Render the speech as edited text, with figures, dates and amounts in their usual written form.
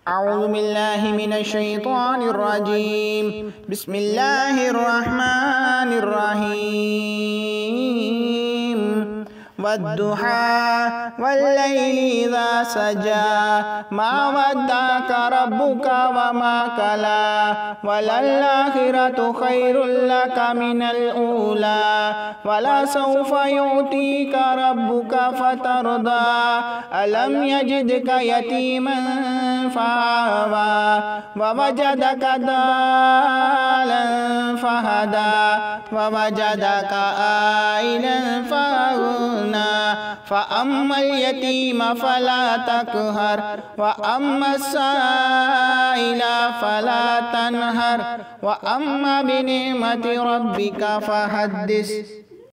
أعوذ بالله من الشيطان الرجيم. بسم الله الرحمن الرحيم. والضحى والليل إذا سجى ما ودعك ربك وما قلى وللآخرة خير لك من الأولى ولسوف يعطيك ربك فترضى ألم يجدك يتيما فآوى ووجدك ضالا فهدى ووجدك عائلا فأغنى فأما اليتيم فلا تقهر وأما السائل فلا تنهر وأما بنعمة ربك فحدث.